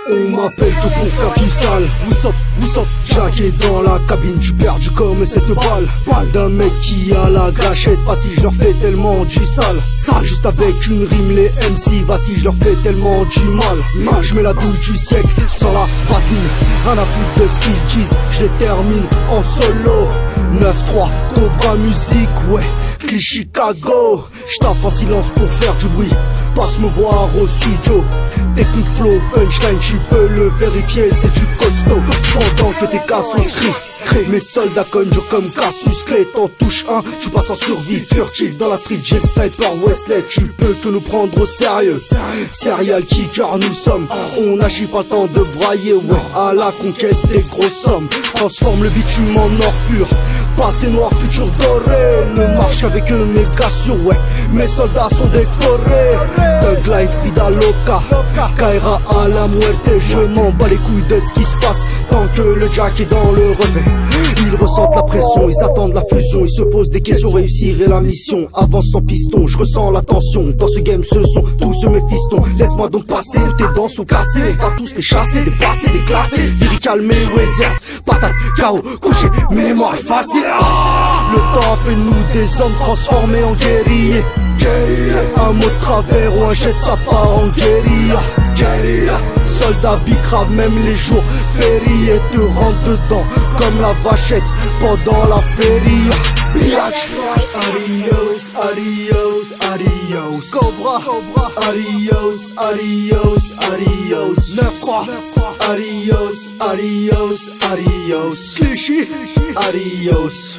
On m'appelle que pour faire du sale. What's up, Jack est dans la cabine, tu perdu comme cette balle d'un mec qui a la gâchette facile, je leur fais tellement du sale. Juste avec une rime les MC vacillent, je leur fais tellement du mal. Je mets la douille du siècle sans la vaseline. Rien à foutre de ce qu'ils disent, je les termine en solo. 9-3, Cobra musique, ouais, Clichy Chicago. J'tape en silence pour faire du bruit, passe me voir au studio. Technique flow, punchline, tu peux le vérifier, c'est du costaud. Pendant que tes cassos crient, mes soldats conjurent comme Cassius Clay. T'en touches un, tu passes en survie furtive. Dans la street, j'ai le sniper Wesley, tu peux que nous prendre au sérieux. Serial kicker nous sommes, on n'agit pas le temps de brailler, ouais. À la conquête des grosses sommes, transforme le bitume en or pur. Passé noir, futur doré, ne marche avec eux négation, ouais. Mes soldats sont décorés. Thug life, vida loca, Kaira à la muerte. Je m'en bats les couilles de ce qui se passe tant que le Jack est dans le revers. Ils ressentent la pression, ils attendent la fusion, ils se posent des questions, réussir est la mission. Avance sans piston, je ressens la tension. Dans ce game ce sont tous mes fistons. Laisse-moi donc passer, tes dents sont cassées. On va tous les chasser, dépasser, déclasser. Lyrical Mayweather, patate, KO, couché, mémoire effacée. Le temps fait de nous des hommes transformés en guerriers. Un mot de travers ou un geste ça part en guérilla. Soldat bicrave même les jours fériés, te rentre dedans comme la vachette pendant la feria. Biatch. Adios, adios, adios. Cobra. Adios, adios, adios. 9-3. Adios, adios, adios. Clichy. Adios.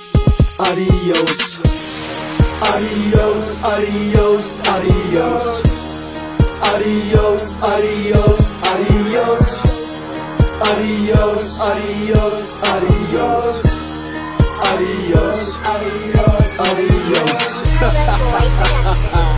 Adios. Adios, adios, adios. Adios, adios, adios. Adios, adios, adios. Adios, adios, adios.